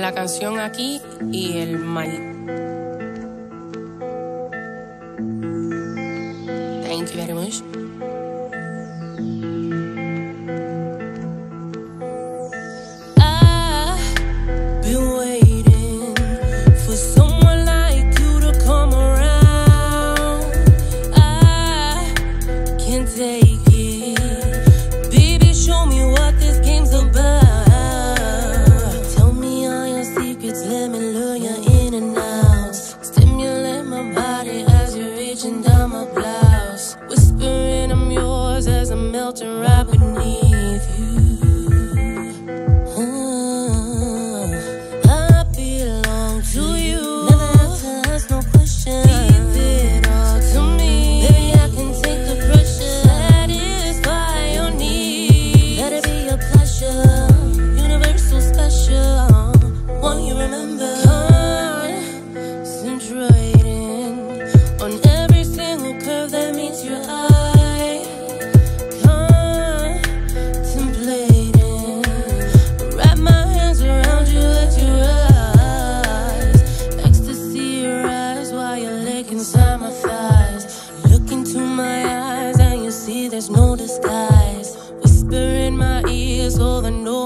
la canción aquí y el mal. Thank you very much. I've been waiting for someone like you to come around. I can't take it. Baby, show me what this game's about. Tell me all your secrets, let me lure you in and out. Stimulate my body as you're reaching down my blouse. Whispering I'm yours as I'm melting right beneath you. I belong to you. Never have to ask no questions. Leave it all to me. Baby, I can take the pressure. Satisfy your needs. Let it be a pleasure. Universal special. Won't you remember? Concentrating on every single curve that meets your eye. Contemplating. Wrap my hands around you, let you rise. Ecstasy rise while you're licking inside my thighs. Look into my eyes and you see there's no disguise. Whisper in my ears, hold the noise.